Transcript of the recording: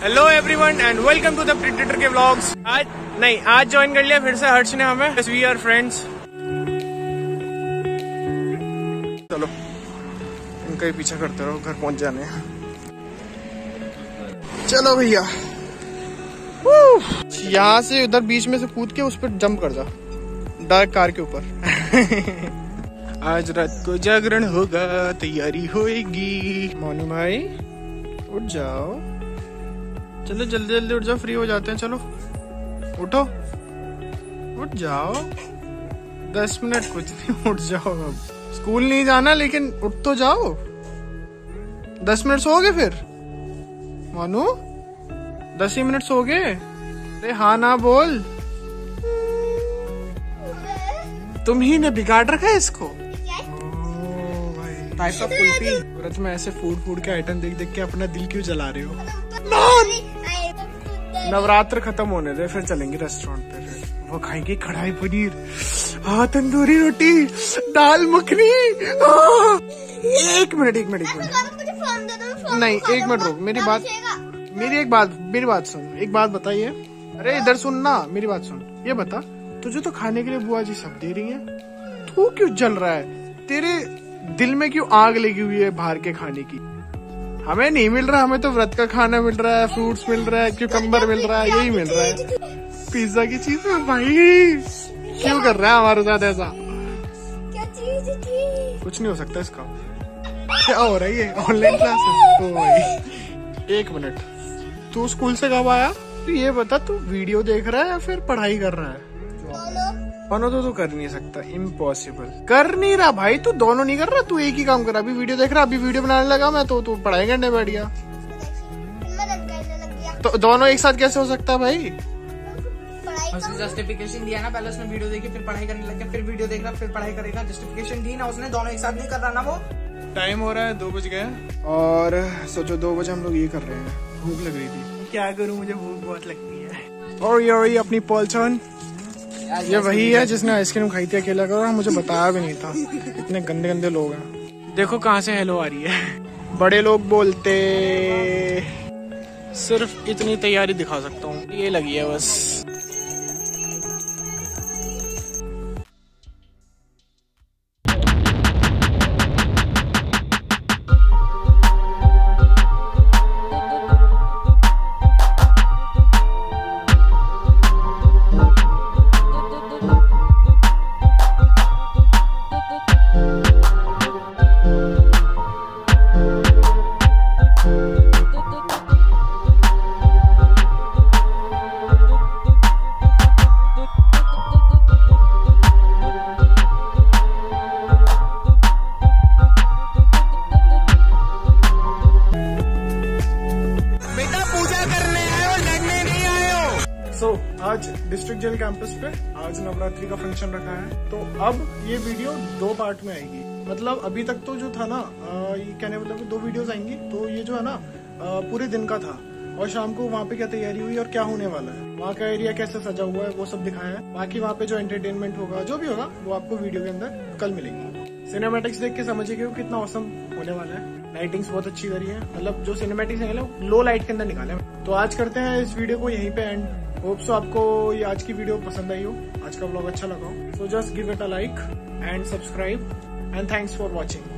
Hello everyone and welcome to the Predator के vlogs. आज join कर लिया फिर से हर्ष ने हमें। We are friends. चलो इनका ही पीछा करते रहो, घर पहुंच जाने। चलो भैया, यहाँ से उधर बीच में से कूद के उस पर जंप कर जा, डार्क कार के ऊपर। आज रात को जागरण होगा, तैयारी होएगी। मोनू भाई उठ जाओ, चलो जल्दी जल्दी उठ जाओ, फ्री हो जाते हैं। चलो उठो, उठ जाओ, 10 मिनट कुछ नहीं, उठ जाओ। अब स्कूल नहीं जाना लेकिन उठ तो जाओ। 10 मिनट सोओगे फिर मोनू? 10 ही मिनट सोओगे? अरे हाँ ना बोल, तुम ही ने बिगाड़ रखा है इसको। Type of kulfi. व्रत में ऐसे फूड के आइटम देख देख के अपना दिल क्यों जला रहे हो? नवरात्र खत्म होने दे, फिर चलेंगे रेस्टोरेंट पे। फिर वो खाएंगे कढ़ाई पनीर, हाँ तंदूरी रोटी, दाल मखनी। एक मिनट नहीं, एक मिनट रुक, मेरी बात सुन। एक बात बताइए, अरे इधर सुन ना, मेरी बात सुन। ये बता, तुझे तो खाने के लिए बुआ जी सब दे रही है, तू क्यों जल रहा है? तेरे दिल में क्यों आग लगी हुई है बाहर के खाने की? हमें नहीं मिल रहा, हमें तो व्रत का खाना मिल रहा है, फ्रूट्स मिल रहा है, क्यूकम्बर मिल रहा है, यही मिल रहा है। पिज्जा की चीज में भाई क्यों कर रहा है हमारे साथ ऐसा? क्या चीज थी? कुछ नहीं हो सकता इसका। क्या हो रहा है ये? Online classes? ओ भाई एक मिनट, तू स्कूल से कब आया? तो ये बता, तू वीडियो देख रहा है या फिर पढ़ाई कर रहा है? दोनों तो तू कर नहीं सकता, इम्पॉसिबल। कर नहीं रहा भाई, तू दोनों नहीं कर रहा, तू एक ही काम कर रहा। अभी वीडियो देख रहा, अभी वीडियो बनाने लगा मैं, तो तू पढ़ाई करने बैठ गया। तो दोनों एक साथ कैसे हो सकता है भाई? उसने जस्टिफिकेशन दिया ना, पहले उसने वीडियो देखी फिर पढ़ाई करने लग गया, फिर वीडियो देख रहा फिर पढ़ाई करेगा। जस्टिफिकेशन दी ना उसने, दोनों एक साथ नहीं कर रहा ना वो। टाइम हो रहा है, 2 बज गए और सोचो 2 बजे हम लोग ये कर रहे हैं। भूख लग रही थी, क्या करूँ, मुझे भूख बहुत लगती है। और ये अपनी पॉलचॉन, ये वही है जिसने आइसक्रीम खाई थी अकेला कर, मुझे बताया भी नहीं था। इतने गंदे गंदे लोग हैं। देखो कहाँ से हेलो आ रही है। बड़े लोग बोलते, सिर्फ इतनी तैयारी दिखा सकता हूँ, ये लगी है बस। आज डिस्ट्रिक्ट जेल कैंपस पे आज नवरात्रि का फंक्शन रखा है, तो अब ये वीडियो 2 पार्ट में आएगी। मतलब अभी तक तो जो था ना, ये कहने मतलब 2 वीडियोस आएंगी। तो ये जो है ना पूरे दिन का था, और शाम को वहाँ पे क्या तैयारी हुई और क्या होने वाला है, वहाँ का एरिया कैसे सजा हुआ है, वो सब दिखाया है। बाकी वहाँ पे जो एंटरटेनमेंट होगा, जो भी होगा, वो आपको वीडियो के अंदर कल मिलेगी। सिनेमैटिक्स देख के समझिए कि कितना औसम होने वाला है। लाइटिंग्स बहुत अच्छी करी है, मतलब जो सिनेमैटिक्स है लो लाइट के अंदर निकाले। तो आज करते हैं इस वीडियो को यहीं पे एंड। होप सो आपको ये आज की वीडियो पसंद आई हो, आज का व्लॉग अच्छा लगा हो। So just give it a like and subscribe and thanks for watching.